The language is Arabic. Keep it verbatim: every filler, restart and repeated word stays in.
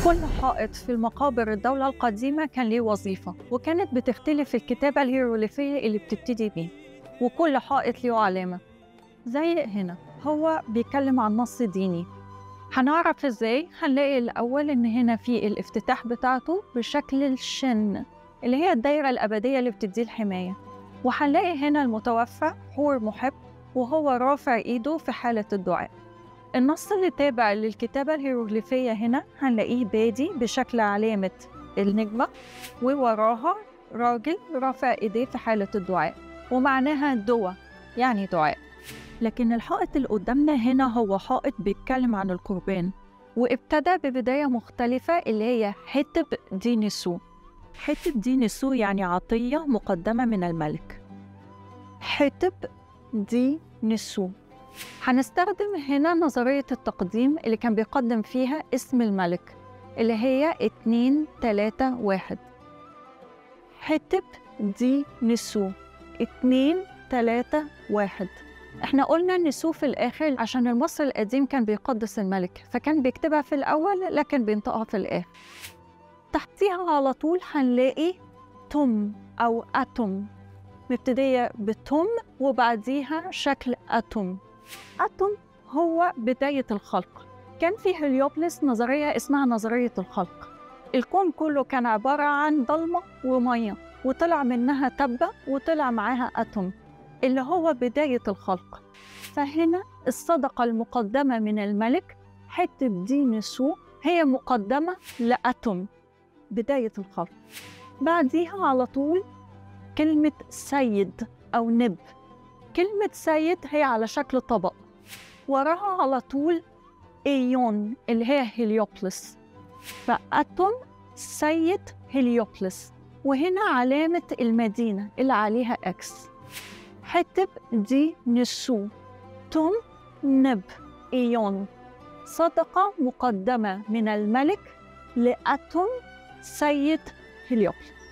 كل حائط في مقابر الدولة القديمة كان ليه وظيفة، وكانت بتختلف الكتابة الهيروغليفية اللي بتبتدي بيه، وكل حائط له علامة. زي هنا هو بيتكلم عن نص ديني. هنعرف ازاي؟ هنلاقي الأول إن هنا في الافتتاح بتاعته بشكل الشن اللي هي الدايرة الأبدية اللي بتديه الحماية، وهنلاقي هنا المتوفى حور محب وهو رافع إيده في حالة الدعاء. النص اللي تابع للكتابة الهيروغليفية هنا هنلاقيه بادي بشكل علامة النجمة، ووراها راجل رافع إيديه في حالة الدعاء، ومعناها دعاء يعني دعاء. لكن الحائط اللي قدامنا هنا هو حائط بيتكلم عن القربان، وابتدى ببداية مختلفة اللي هي حتب دي نسو. حتب دي نسو يعني عطية مقدمة من الملك. حتب دي نسو هنستخدم هنا نظرية التقديم اللي كان بيقدم فيها اسم الملك اللي هي اتنين تلاتة واحد. حتب دي نسو اتنين تلاتة واحد. احنا قلنا نسو في الآخر عشان المصري القديم كان بيقدس الملك، فكان بيكتبها في الأول لكن بينطقها في الآخر. تحتيها على طول هنلاقي تم أو أتم، مبتدية بتم وبعديها شكل أتم. أتم هو بداية الخلق. كان في هليوبلس نظرية اسمها نظرية الخلق. الكون كله كان عبارة عن ضلمة ومية، وطلع منها تبة وطلع معاها أتم اللي هو بداية الخلق. فهنا الصدقة المقدمة من الملك حتب دي نسو هي مقدمة لأتم بداية الخلق. بعديها على طول كلمة سيد أو نب. كلمة سيد هي على شكل طبق، وراها على طول ايون اللي هي هليوبلس، فأتم سيد هليوبلس، وهنا علامة المدينة اللي عليها اكس. حتب دي نسو تم نب ايون، صدقة مقدمة من الملك لأتم سيد هليوبلس.